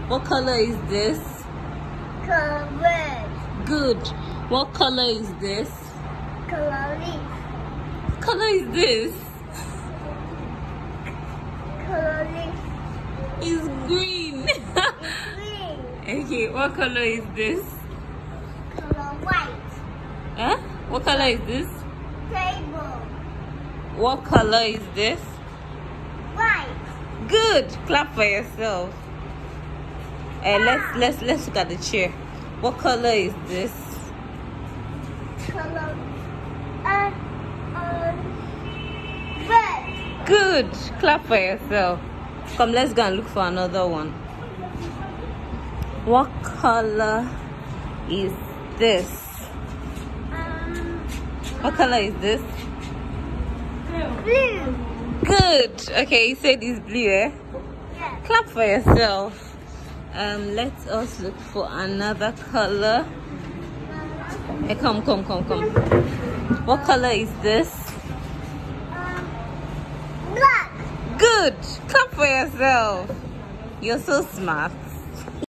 What color is this? Color red. Good. What color is this? Color leaf. What color is this? Color leaf. It's green. Green. Okay, what color is this? Color white. Huh? What color is this? Table. What color is this? White. Good. Clap for yourself. Let's look at the chair. What color is this? Color red. Good. Clap for yourself. Come, let's go and look for another one. What color is this? What color is this? Blue. Good. Okay, you said it's blue, eh? Yeah. Clap for yourself. Let us look for another color. Hey, come. What color is this? Black. Good. Clap for yourself. You're so smart.